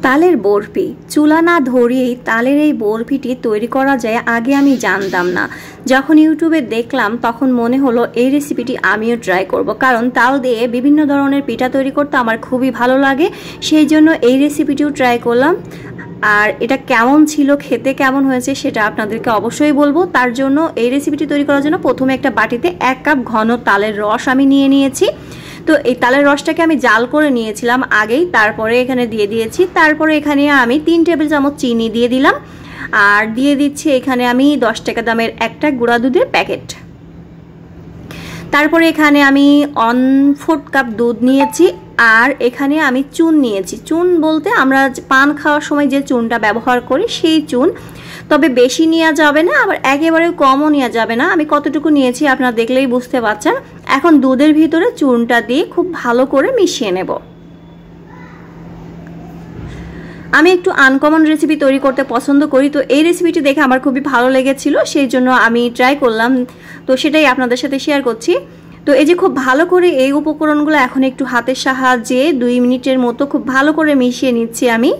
তালের বরফি চুলা না ধরিয়েই তালের এই বরফিটি তৈরি করা যায় আগে আমি জানতাম না। যখন ইউটিউবে দেখলাম তখন মনে হলো এই রেসিপিটি আমিও ট্রাই করব, কারণ তাল দিয়ে বিভিন্ন ধরনের পিঠা তৈরি করতে আমার খুবই ভালো লাগে। সেই জন্য এই রেসিপিটিও ট্রাই করলাম। আর এটা কেমন ছিল, খেতে কেমন হয়েছে সেটা আপনাদেরকে অবশ্যই বলবো। তার জন্য এই রেসিপিটি তৈরি করার জন্য প্রথমে একটা বাটিতে 1 কাপ ঘন তালের রস আমি নিয়ে নিয়েছি। তো এই তালের রসটাকে আমি জাল করে নিয়েছিলাম আগেই, তারপরে এখানে দিয়ে দিয়েছি। তারপরে এখানে আমি 3 টেবিল চামচ চিনি দিয়ে দিলাম, আর দিয়ে দিচ্ছি এখানে আমি 10 টাকা দামের একটা গুঁড়া দুধের প্যাকেট। তারপরে এখানে আমি 1/4 কাপ দুধ নিয়েছি, আর এখানে আমি চুন নিয়েছি। চুন বলতে আমরা পান খাওয়ার সময় যে চুনটা ব্যবহার করি সেই চুন, তবে বেশি নেওয়া যাবে না, আবার একেবারে কমও নেওয়া যাবে না। আমি কতটুকু নিয়েছি আপনারা দেখলেই বুঝতে পারছেন। এখন দুধের ভিতরে চুনটা দিয়ে খুব ভালো করে মিশিয়ে নেব। আমি একটু আনকমন রেসিপি তৈরি করতে পছন্দ করি, তো এই রেসিপিটি দেখে আমার খুবই ভালো লেগেছিল, সেই জন্য আমি ট্রাই করলাম। তো সেটাই আপনাদের সাথে শেয়ার করছি। তো এই যে খুব ভালো করে এই উপকরণগুলো এখন একটু হাতের সাহায্যে 2 মিনিটের মতো খুব ভালো করে মিশিয়ে নিচ্ছি আমি।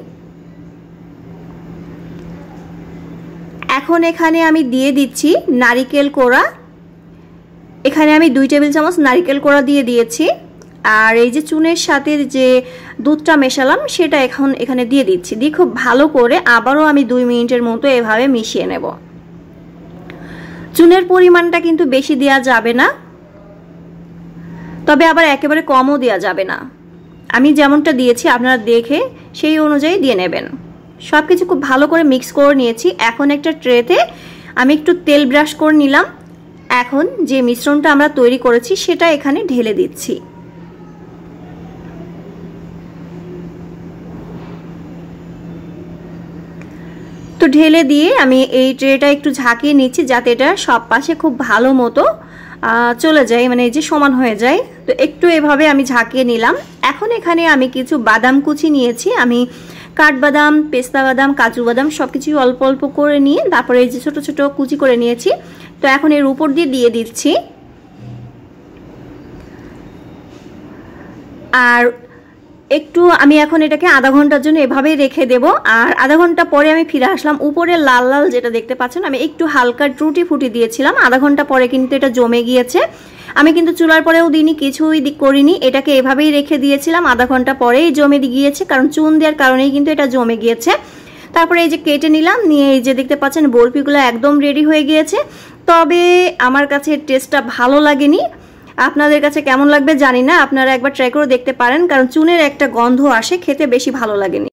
এখন এখানে আমি দিয়ে দিচ্ছি নারিকেল কোড়া। এখানে আমি 2 টেবিল চামচ নারিকেল কোড়া দিয়ে দিয়েছি। আর এই যে চুনের সাথে যে দুধটা মেশালাম সেটা এখন এখানে দিয়ে দিচ্ছি। দিয়ে খুব ভালো করে আবারও আমি 2 মিনিটের মতো এভাবে মিশিয়ে নেব। চুনের পরিমাণটা কিন্তু বেশি দেওয়া যাবে না, তবে আবার একেবারে কমও দেওয়া যাবে না। আমি যেমনটা দিয়েছি আপনারা দেখে সেই অনুযায়ী দিয়ে নেবেন। সব কিছু খুব ভালো করে মিক্স করে নিয়েছি। এখন একটা ট্রেতে আমি একটু তেল ব্রাশ করে নিলাম। এখন যে মিশ্রণটা আমরা তৈরি করেছি সেটা এখানে ঢেলে দিচ্ছি। তো ঢেলে দিয়ে আমি এই ট্রেটা একটু ঝাঁকিয়ে নিচ্ছি, যাতে এটা সব পাশে খুব ভালো মতো চলে যায়, মানে এই যে সমান হয়ে যায়। তো একটু এভাবে আমি ঝাঁকিয়ে নিলাম। এখন এখানে আমি কিছু বাদাম কুচি নিয়েছি। আমি কাঠবাদাম, পেস্তা বাদাম, কাজু বাদাম সবকিছু অল্প অল্প করে নিয়ে তারপরে এই যে ছোট ছোট কুচি করে নিয়েছি। তো এখন এর উপর দিয়ে দিচ্ছি। আর একটু আমি এখন এটাকে আধা ঘন্টার জন্য এভাবেই রেখে দেব। আর আধা ঘন্টা পরে আমি ফিরে আসলাম। উপরে লাল লাল যেটা দেখতে পাচ্ছেন, আমি একটু হালকা টুটি ফুটি দিয়েছিলাম। আধা ঘন্টা পরে কিন্তু এটা জমে গিয়েছে। আমি কিন্তু চুলার পরেও দিইনি, কিছুই করিনি, এটাকে এভাবেই রেখে দিয়েছিলাম। আধা ঘন্টা পরেই জমে গিয়েছে, কারণ চুন দেওয়ার কারণেই কিন্তু এটা জমে গিয়েছে। তারপরে এই যে কেটে নিলাম, নিয়ে এই যে দেখতে পাচ্ছেন বরফিগুলো একদম রেডি হয়ে গিয়েছে। তবে আমার কাছে টেস্টটা ভালো লাগেনি। আপনাদের কাছে কেমন লাগবে জানি না, আপনারা একবার ট্রাই করে দেখতে পারেন, কারণ চুনের একটা গন্ধ আসে, খেতে বেশি ভালো লাগেনি।